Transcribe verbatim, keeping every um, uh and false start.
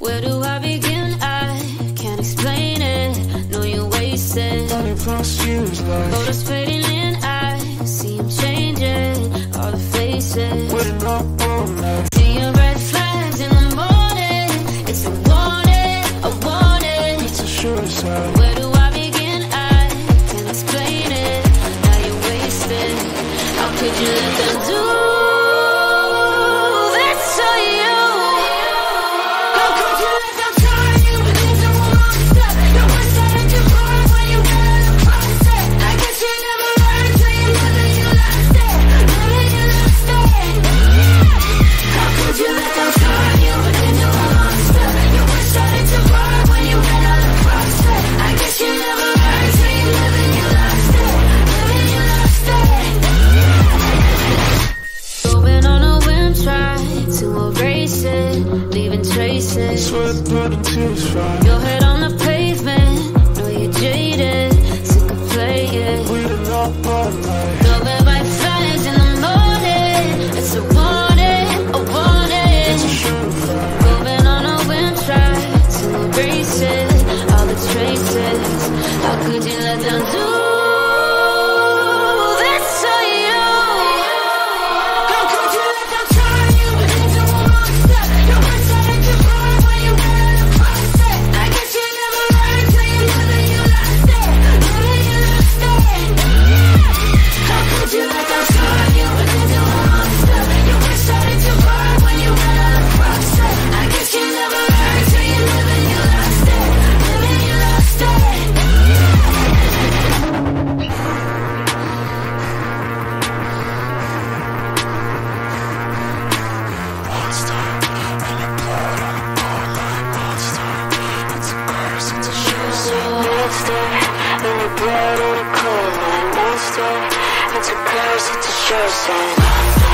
Where do I begin? I can't explain it. Know you're wasted. Photos fading in, I see him changing. All the faces. Waiting up all night. Seeing red flags in the morning. It's a warning, a warning. It's a sure sign. Where do I begin? I can't explain it. Now you're wasted. How could you let them do this to you? How could you let them turn you into a monster? You were starting to burn when you got out of process. I guess you never learned till you knew that you lost it. Knew that you lost it. How could you let them turn you into a monster? You were starting to burn when you got out of process. I guess you never learned till you knew that you lost it. Knew that you lost it. Going on a whim, try to erase it, leaving traces. Sweat, blood, and tears fine. Your head on the pavement, know you're jaded, sick of playing. Waiting up all night. The red white flags in the morning. It's a warning, a warning. It's a sure sign. Going on a whim, try to erase it, all the traces. How could you let them do this to you? How could you let them turn you into a monster? You were starting to burn when you got out of process. I guess you never learned till you knew that you lost it. Knew that you lost it. How could you let them turn you into a monster? You were starting to burn when you got out of process. I guess you never learned till you knew that you lost it. Knew that you lost it. Monster, and the blood on the ball like monster. It's a curse, it's a sure sign. Monster, in the blood on the cold like monster. It's a curse, it's a sure sign.